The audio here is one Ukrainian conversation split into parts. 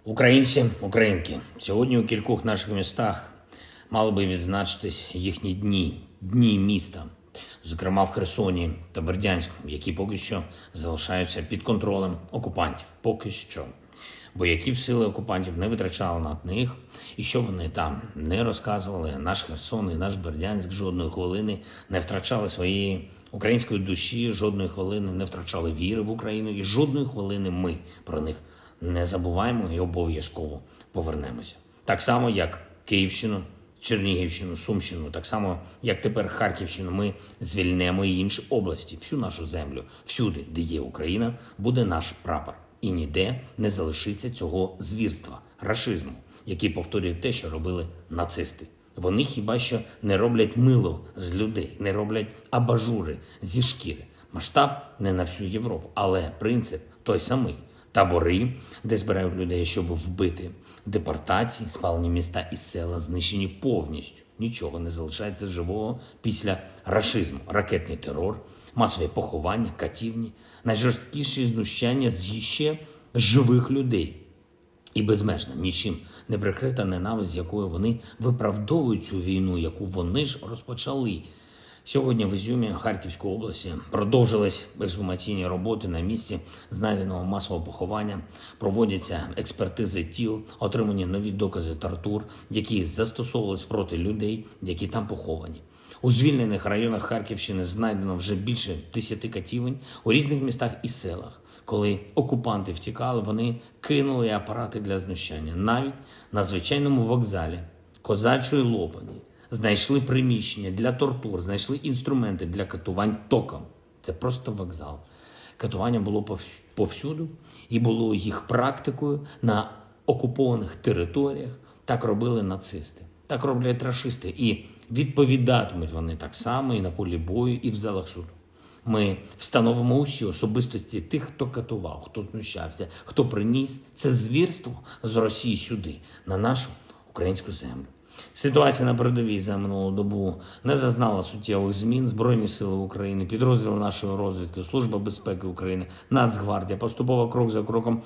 Українці, українки, сьогодні у кількох наших містах мали би відзначитись їхні дні міста, зокрема в Херсоні та Бердянську, які поки що залишаються під контролем окупантів. Поки що. Бо які б сили окупантів не витрачали над них, і що вони там не розказували, наш Херсон і наш Бердянськ жодної хвилини не втрачали своєї української душі, жодної хвилини не втрачали віри в Україну, і жодної хвилини ми про них не забуваємо і обов'язково повернемося. Так само, як Київщину, Чернігівщину, Сумщину, так само, як тепер Харківщину, ми звільнемо і інші області, всю нашу землю, всюди, де є Україна, буде наш прапор. І ніде не залишиться цього звірства, рашизму, який повторює те, що робили нацисти. Вони хіба що не роблять мило з людей, не роблять абажури зі шкіри. Масштаб не на всю Європу, але принцип той самий. Табори, де збирають людей, щоб вбити, депортації, спалені міста і села знищені повністю. Нічого не залишається живого після рашизму, ракетний терор, масові поховання, катівні, найжорсткіші знущання з ще живих людей. І безмежна, нічим не прикрита ненависть, з якою вони виправдовують цю війну, яку вони ж розпочали. Сьогодні в Ізюмі, Харківської області, продовжились ексгумаційні роботи на місці знайденого масового поховання, проводяться експертизи тіл, отримані нові докази тортур, які застосовувались проти людей, які там поховані. У звільнених районах Харківщини знайдено вже більше 10 катівень у різних містах і селах. Коли окупанти втікали, вони кинули апарати для знущання. Навіть на звичайному вокзалі Козачої Лопані знайшли приміщення для тортур, знайшли інструменти для катувань током. Це просто вокзал. Катування було повсюду і було їх практикою на окупованих територіях. Так робили нацисти, так роблять рашисти. І відповідатимуть вони так само і на полі бою, і в залах суду. Ми встановимо усі особистості тих, хто катував, хто знущався, хто приніс це звірство з Росії сюди, на нашу українську землю. Ситуація на передовій за минулу добу не зазнала суттєвих змін. Збройні сили України, підрозділи нашої розвідки, Служба безпеки України, Нацгвардія поступово крок за кроком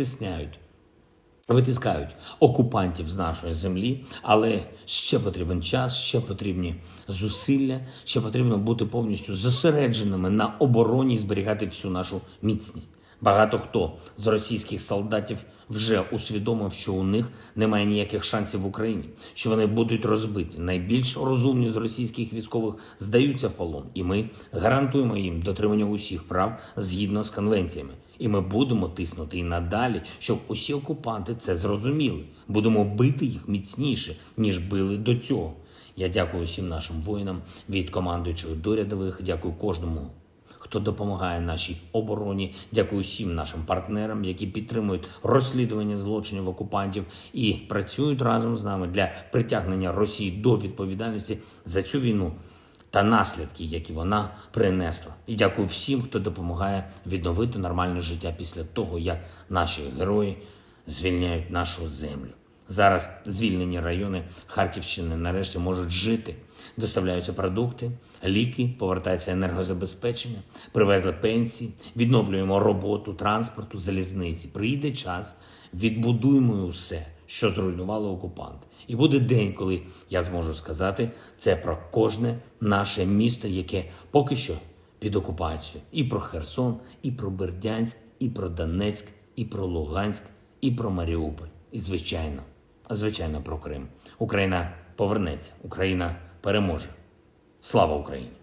витискають окупантів з нашої землі, але ще потрібен час, ще потрібні зусилля, ще потрібно бути повністю зосередженими на обороні і зберігати всю нашу міцність. Багато хто з російських солдатів вже усвідомив, що у них немає ніяких шансів в Україні, що вони будуть розбиті. Найбільш розумні з російських військових здаються в полон, і ми гарантуємо їм дотримання усіх прав згідно з конвенціями. І ми будемо тиснути і надалі, щоб усі окупанти це зрозуміли. Будемо бити їх міцніше, ніж били до цього. Я дякую всім нашим воїнам, від командуючих до рядових, дякую кожному, хто допомагає нашій обороні. Дякую всім нашим партнерам, які підтримують розслідування злочинів окупантів і працюють разом з нами для притягнення Росії до відповідальності за цю війну та наслідки, які вона принесла. І дякую всім, хто допомагає відновити нормальне життя після того, як наші герої звільняють нашу землю. Зараз звільнені райони Харківщини нарешті можуть жити. Доставляються продукти, ліки, повертається енергозабезпечення, привезли пенсії, відновлюємо роботу транспорту, залізниці. Прийде час, відбудуємо усе, що зруйнували окупанти. І буде день, коли я зможу сказати це про кожне наше місто, яке поки що під окупацією. І про Херсон, і про Бердянськ, і про Донецьк, і про Луганськ, і про Маріуполь. І звичайно про Крим. Україна повернеться, Україна переможе. Слава Україні!